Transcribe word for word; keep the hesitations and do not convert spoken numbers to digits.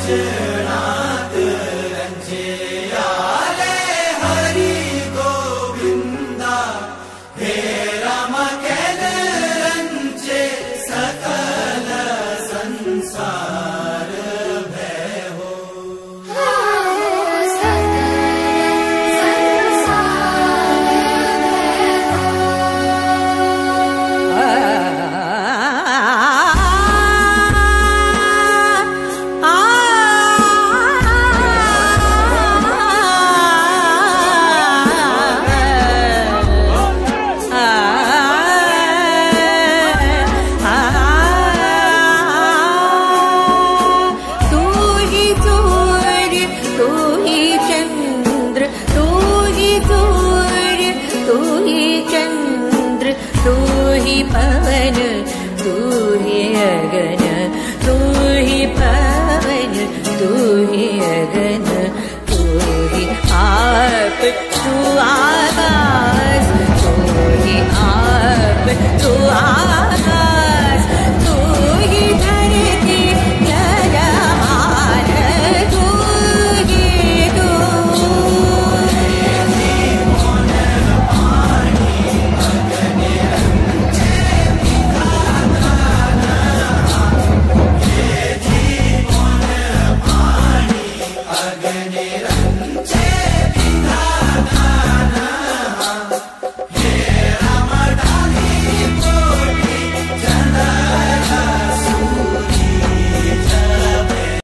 भजनात रंजे आले हरि गोविंदा हे राम केल रंजे सकल संसार भैहो पवन तू ही अगन, तू ही पवन तू ही अगन, तू ही आप तू आकाश, तू ही आप तू आकाश।